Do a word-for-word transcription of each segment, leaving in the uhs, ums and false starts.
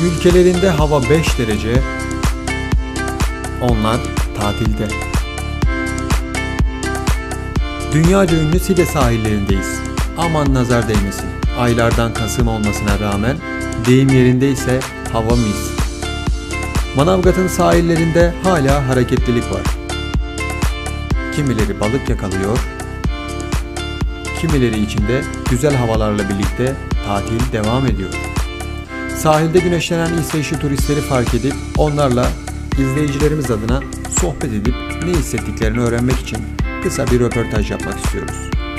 Ülkelerinde hava beş derece, onlar tatilde. Dünyaca ünlü Side sahillerindeyiz. Aman nazar değmesin. Aylardan Kasım olmasına rağmen deyim yerinde ise hava mis. Manavgat'ın sahillerinde hala hareketlilik var. Kimileri balık yakalıyor, kimileri içinde güzel havalarla birlikte tatil devam ediyor. Sahilde güneşlenen İsveçli turistleri fark edip onlarla izleyicilerimiz adına sohbet edip ne hissettiklerini öğrenmek için kısa bir röportaj yapmak istiyoruz.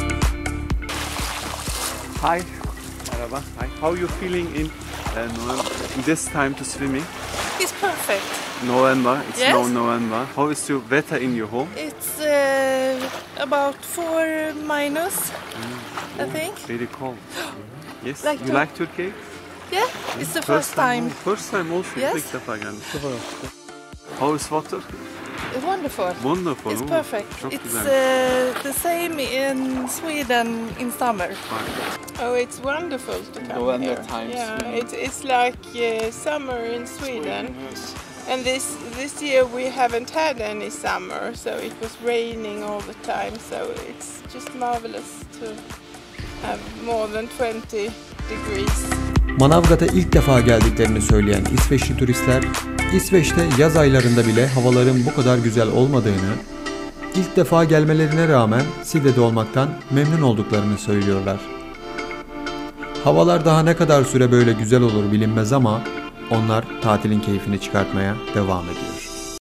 Hi, merhaba. Hi. How you feeling in uh, in this time to swimming? It's perfect. November. It's Yes. now November. How is your weather in your home? It's uh, about four minus, I think. Very cold. Yes. Like you to- like Turkey? Yeah, it's the first time. First time also. Yes. İlk defa geldim. How is water? It's wonderful. Wonderful. It's Oo, perfect. Çok It's güzel. uh, the same in Sweden in summer. Bak. Oh, it's wonderful to come November here. times. Yeah, it's it's like uh, summer in Sweden. And this this year we haven't had any summer, so it was raining all the time. So it's just marvelous to have more than twenty degrees. Manavgat'a ilk defa geldiklerini söyleyen İsveçli turistler, İsveç'te yaz aylarında bile havaların bu kadar güzel olmadığını, ilk defa gelmelerine rağmen Side'de olmaktan memnun olduklarını söylüyorlar. Havalar daha ne kadar süre böyle güzel olur bilinmez ama onlar tatilin keyfini çıkartmaya devam ediyor.